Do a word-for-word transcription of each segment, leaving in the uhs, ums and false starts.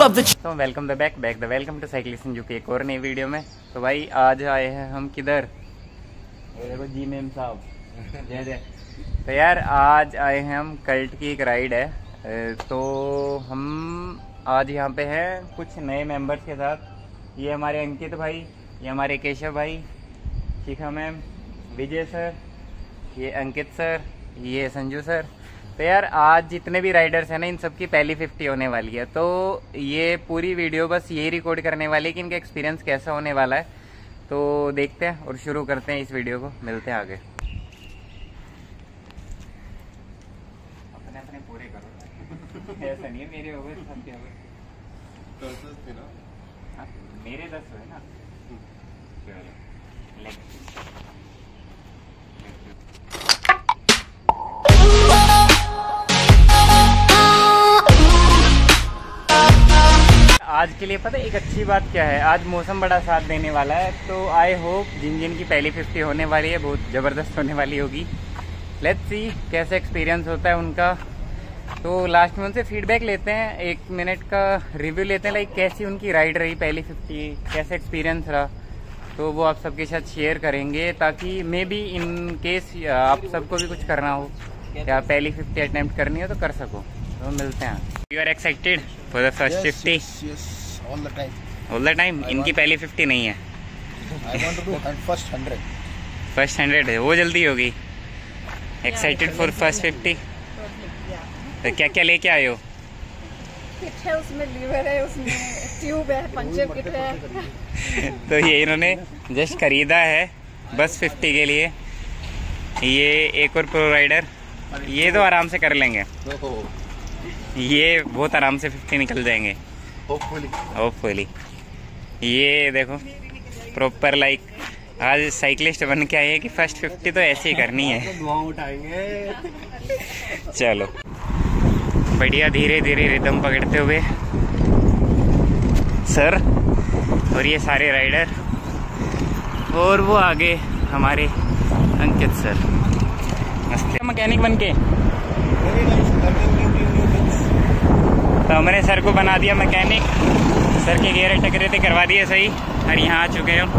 of the तो welcome the back back the welcome to cyclist Sanju की एक और नई वीडियो में। तो भाई आज आए हैं हम किधर, देखो जी मेम साहब जय जय। तो यार आज आए हैं हम, कल्ट की एक राइड है। तो हम आज यहाँ पे हैं कुछ नए मेंबर्स के साथ। ये हमारे अंकित भाई, ये हमारे केशव भाई, शिखा मैम, विजय सर, ये अंकित सर, ये संजू सर। तो यार आज जितने भी राइडर्स हैं ना, इन सबकी पहली फिफ्टी होने वाली है। तो ये पूरी वीडियो बस यही रिकॉर्ड करने वाली है कि इनका एक्सपीरियंस कैसा होने वाला है। तो देखते हैं और शुरू करते हैं इस वीडियो को, मिलते हैं आगे। अपने अपने पूरे करो ऐसा नहीं है, मेरे हो गए सबके हो गए, मेरे दस हुए ना। आज के लिए पता है एक अच्छी बात क्या है, आज मौसम बड़ा साथ देने वाला है। तो आई होप जिन जिन की पहली फिफ्टी होने वाली है बहुत ज़बरदस्त होने वाली होगी। लेट्स सी कैसे एक्सपीरियंस होता है उनका। तो लास्ट में उनसे फीडबैक लेते हैं, एक मिनट का रिव्यू लेते हैं, लाइक कैसी उनकी राइड रही पहली फिफ्टी, कैसे एक्सपीरियंस रहा। तो वो आप सबके साथ शेयर करेंगे ताकि मे बी इन केस आप सबको भी कुछ करना हो या पहली फिफ्टी अटेम्प्ट करनी हो तो कर सको। तो मिलते हैं। You are excited for the first fifty? All the time all the time इनकी पहली फिफ्टी नहीं है। I want to do first hundred. First hundred है वो जल्दी होगी। Excited for first fifty? तो क्या क्या लेके आए हो? किट है, उसमें लीवर है, उसमें ट्यूब है, पंचर किट है। तो ये इन्होंने जस्ट खरीदा है बस फिफ्टी के लिए। ये एक और प्रो राइडर, ये तो आराम से कर लेंगे, ये बहुत आराम से फिफ्टी निकल जाएंगे होपफुली होपफुली। ये देखो प्रॉपर लाइक आज साइकिलिस्ट बन के आए हैं कि फर्स्ट फिफ्टी तो ऐसे ही करनी है। उठाएंगे। चलो बढ़िया, धीरे धीरे रिदम पकड़ते हुए सर और ये सारे राइडर, और वो आगे हमारे अंकित सर मस्त मैकेनिक बन के। तो हमने सर को बना दिया मैकेनिक, सर के गियर टकरे थे करवा दिए सही, और यहाँ आ चुके हो।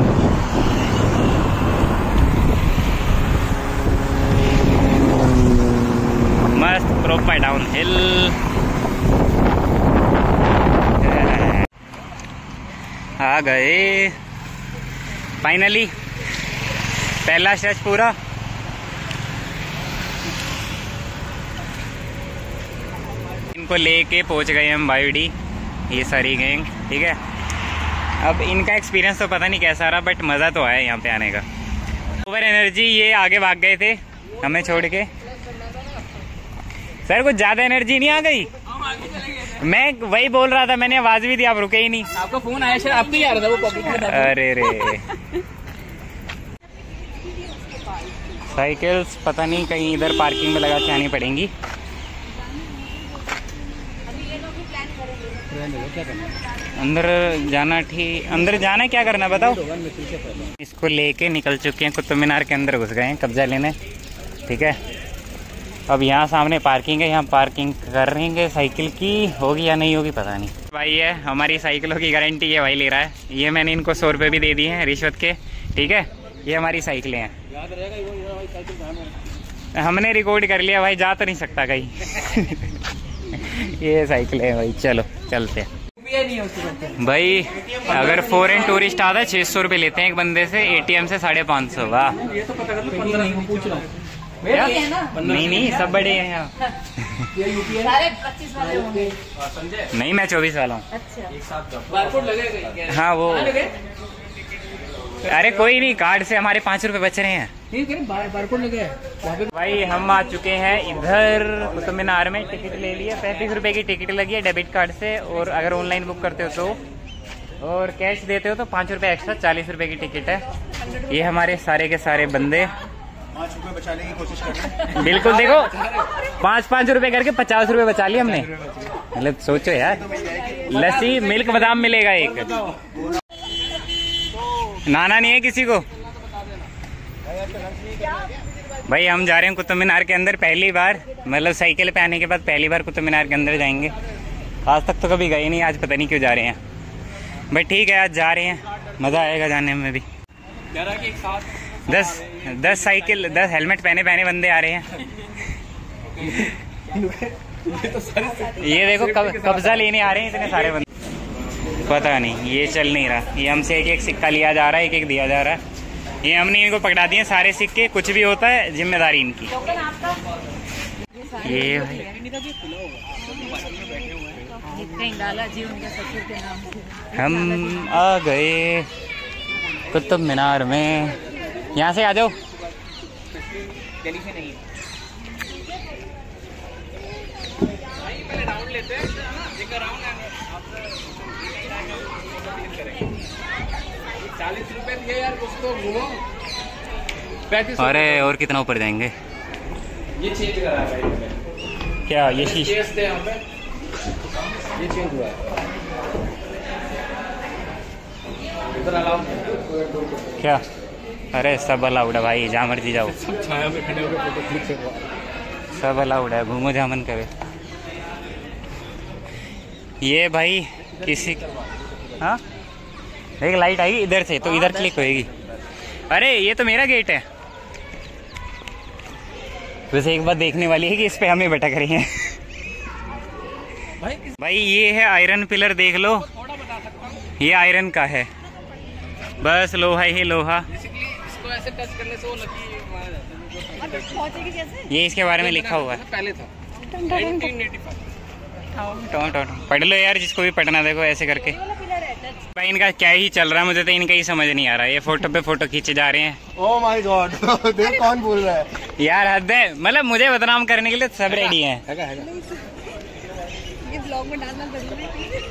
मस्त प्रॉपर डाउन हिल। आ गए फाइनली, पहला स्ट्रेच पूरा। इनको लेके पहुंच गए हम बायोडी, ये सारी गैंग, ठीक है। अब इनका एक्सपीरियंस तो पता नहीं कैसा रहा, बट मज़ा तो आया यहाँ पे आने का। ओवर एनर्जी ये आगे भाग गए थे हमें छोड़ के। सर कुछ ज़्यादा एनर्जी नहीं आ गई? मैं वही बोल रहा था, मैंने आवाज़ भी दी, आप रुके ही नहीं। आपका फोन आया सर, आपको ही आ रहा था वो पब्लिक में था। अरे रे साइकिल्स पता नहीं कहीं इधर पार्किंग में लगा के आनी पड़ेंगी। अंदर जाना, ठीक अंदर जाना, क्या करना बताओ? इसको लेके निकल चुके हैं, कुतुब मीनार के अंदर घुस गए हैं कब्जा लेने, ठीक है। अब यहाँ सामने पार्किंग है, यहाँ पार्किंग करेंगे। साइकिल की होगी या नहीं होगी पता नहीं। भाई है हमारी साइकिलों की गारंटी ये भाई ले रहा है, ये मैंने इनको सौ रुपये भी दे दिए हैं रिश्वत के, ठीक है। ये हमारी साइकिलें हैं, हमने रिकॉर्ड कर लिया भाई, जा तो नहीं सकता कहीं। ये साइकिल है भाई, चलो चलते हैं भाई। अगर फॉरेन टूरिस्ट आता है छः सौ रुपये लेते हैं एक बंदे से, एटीएम से साढ़े पाँच सौ। वाह नहीं नहीं सब बड़े हैं यहाँ। नहीं मैं चौबीस वाला हूँ। हाँ वो, अरे कोई नहीं, कार्ड से हमारे पाँच रुपए बच रहे हैं। भाई हम आ चुके हैं इधर कुतुब मीनार में, टिकट ले लिया, पैंतीस रुपए की टिकट लगी है डेबिट कार्ड से, और अगर ऑनलाइन बुक करते हो तो, और कैश देते हो तो पाँच रुपए एक्स्ट्रा, चालीस रुपए की टिकट है। ये हमारे सारे के सारे बंदे पाँच रुपए बचाने की कोशिश कर रहे हैं। बिल्कुल, देखो पाँच पाँच रुपए करके पचास रुपए बचा लिए हमने। मतलब सोचो यार, लस्सी मिल्क बादाम मिलेगा एक, नाना नहीं है किसी को। भाई हम जा रहे हैं कुतुब मीनार के अंदर, पहली बार, मतलब साइकिल पे आने के बाद पहली बार कुतुब मीनार के अंदर जाएंगे। आज तक तो कभी गए नहीं, आज पता नहीं क्यों जा रहे हैं। भाई ठीक है, आज जा रहे हैं, मज़ा आएगा जाने में भी। दस दस साइकिल दस हेलमेट पहने पहने बंदे आ रहे हैं। ये देखो कब, कब्जा लेने आ रहे हैं इतने सारे बंदे। पता नहीं ये चल नहीं रहा, ये हमसे एक एक सिक्का लिया जा रहा है, एक एक दिया जा रहा है। ये हमने इनको पकड़ा दिए सारे सिक्के, कुछ भी होता है जिम्मेदारी इनकी। ये हम आ गए कुतुब मीनार में, यहाँ से आ जाओ। चालीस रुपए दिए यार, कुछ तो घूमो। अरे और कितना ऊपर जाएंगे? ये चेंज करा है क्या? ये शीश यहाँ पे ये चेंज हुआ है। इधर अलाउ क्या? अरे सब अलाउड है भाई, जहाँ मर्जी जाओ। छाया में खड़े होकर फोटो क्लिक करवा। सब अलाउड है, घूमो जहाँ मन करे। ये भाई किसी, हाँ एक लाइट आएगी इधर से तो इधर क्लिक होएगी। अरे ये तो मेरा गेट है। वैसे एक बात देखने वाली है कि इस पे हमें भटक रही हैं। भाई ये है आयरन पिलर, देख लो, ये आयरन का है, बस लोहा ही लोहा। इसको ऐसे टच करने से वो लकी मारा जाता है। ये इसके बारे में लिखा हुआ है, पहले था नाइनटीन एटी फाइव। टों टों पढ़ लो यार, जिसको भी पढ़ना, देखो ऐसे करके। भाई इनका क्या ही चल रहा है, मुझे तो इनका ही समझ नहीं आ रहा है। ये फोटो पे फोटो खींचे जा रहे हैं। ओह माय गॉड, देख कौन बोल रहा है यार, हद है, मतलब मुझे बदनाम करने के लिए सब रेडी हैं। हैगा हैगा ये ब्लॉग में डालना जरूरी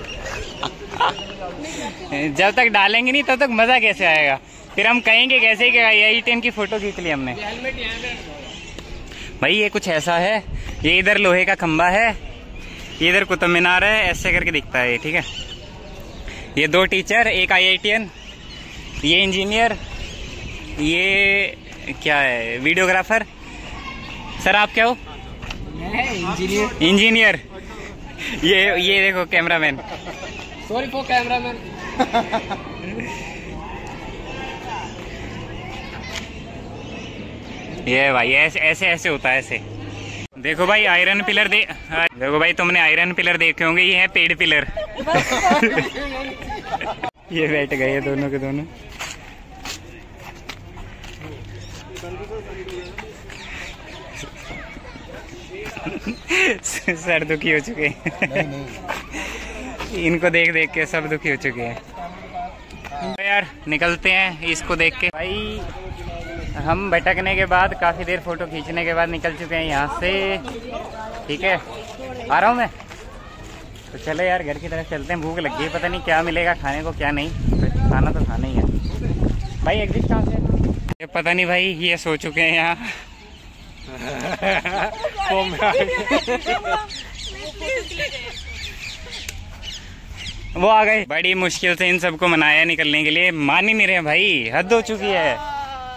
है। जब तक डालेंगे नहीं तब तक मजा कैसे आएगा? फिर हम कहेंगे कैसे कि यही टेन की फोटो खींच ली हमने। हेलमेट यहाँ पे भाई ये कुछ ऐसा है, ये इधर लोहे का खंबा है, ये इधर कुतुब मीनार है, ऐसे करके दिखता है ये, ठीक है। ये दो टीचर, एक आईआईटीएन, ये इंजीनियर, ये क्या है, वीडियोग्राफर। सर आप क्या हो? इंजीनियर। इंजीनियर। ये ये देखो कैमरामैन। Sorry for cameraman. ये भाई ऐसे ऐसे ऐसे होता है ऐसे। देखो भाई आयरन पिलर दे, देखो भाई तुमने आयरन पिलर देखे होंगे, ये है पेड़ पिलर। ये बैठ गए दोनों के दोनों। सर दुखी हो चुके हैं। नहीं नहीं इनको देख देख के सब दुखी हो चुके हैं। तो यार निकलते हैं इसको देख के। भाई हम भटकने के बाद, काफ़ी देर फोटो खींचने के बाद निकल चुके हैं यहाँ से, ठीक है। आ रहा हूँ मैं, तो चलो यार घर की तरफ चलते हैं। भूख लगी है, पता नहीं क्या मिलेगा खाने को क्या नहीं, तो खाना तो खाना ही है। भाई एग्जिट कहाँ से? ये पता नहीं भाई, ये सो चुके हैं यहाँ। वो आ गए। बड़ी मुश्किल से इन सबको मनाया निकलने के लिए, मान ही नहीं रहे भाई, हद हो चुकी है।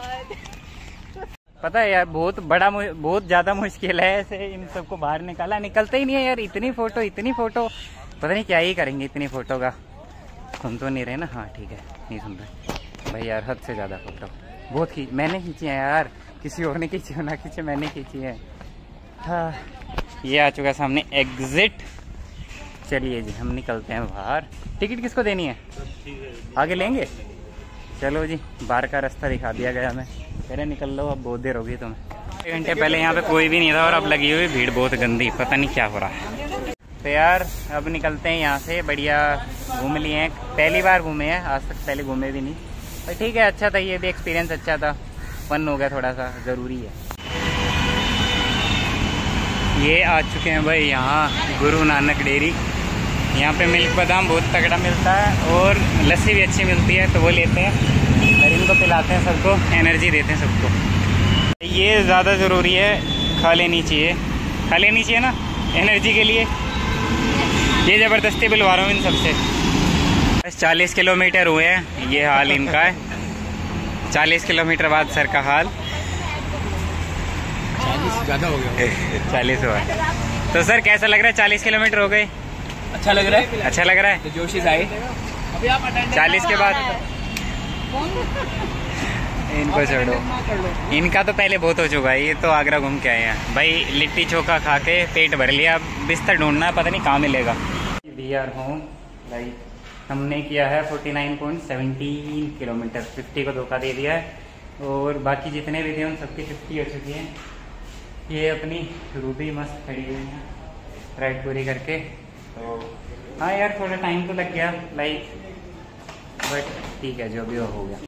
पता है यार, बहुत बड़ा बहुत ज्यादा मुश्किल है ऐसे इन सबको बाहर निकाला, निकलते ही नहीं है यार। इतनी फोटो इतनी फोटो, पता नहीं क्या ही करेंगे इतनी फोटो का। सुन तो नहीं रहे ना? हाँ ठीक है, नहीं सुन रहे भाई यार, हद से ज्यादा फोटो बहुत खींच, मैंने खींची है यार, किसी और ने खींची हो ना खींचे, मैंने खींची है। हाँ ये आ चुका सामने एग्जिट। चलिए जी हम निकलते हैं बाहर। टिकट किसको देनी है? आगे लेंगे। चलो जी, बाहर का रास्ता दिखा दिया गया हमें। पहले निकल लो, अब बहुत देर होगी तुम्हें। एक घंटे पहले यहाँ पे कोई भी नहीं था और अब लगी हुई भीड़ बहुत गंदी, पता नहीं क्या हो रहा है। तो यार अब निकलते हैं यहाँ से। बढ़िया घूम लिए हैं, पहली बार घूमे हैं, आज तक पहले घूमे भी नहीं। पर ठीक है, अच्छा था, ये भी एक्सपीरियंस अच्छा था, फन हो गया थोड़ा सा, ज़रूरी है। ये आ चुके हैं भाई यहाँ गुरु नानक डेयरी। यहाँ पे मिल्क बादाम बहुत तगड़ा मिलता है और लस्सी भी अच्छी मिलती है, तो वो लेते हैं और इनको पिलाते हैं, सबको एनर्जी देते हैं सबको। ये ज़्यादा ज़रूरी है, खा लेनी चाहिए, खा लेनी चाहिए ना एनर्जी के लिए। ये ज़बरदस्ती बुलवा रहा हूँ इन सबसे। बस चालीस किलोमीटर हुए हैं, ये हाल इनका है। चालीस किलोमीटर बाद सर का हाल। चालीस ज़्यादा हो गया। चालीस हुआ है। तो सर कैसा लग रहा है? चालीस किलोमीटर हो गए। अच्छा लग रहा है। अच्छा लग रहा है। तो जोशी आए अभी आप अटेंडेंस चालीस के बाद इनको छोड़ो, इनका तो पहले बहुत हो चुका है। ये तो आगरा घूम के आए हैं भाई, लिट्टी चोखा खा के पेट भर लिया। अब बिस्तर ढूंढना है, पता नहीं कहाँ मिलेगा। वी आर होम लाइक हमने किया है forty nine point seventeen kilometre, fifty को धोखा दे दिया है। और बाकी जितने भी थे उन सबकी फिफ्टी हो चुकी है। ये अपनी रूबी मस्त खड़ी हुई है राइड पूरी करके। तो हाँ यार थोड़ा टाइम तो लग गया लाइक, बट ठीक है जो भी हो गया।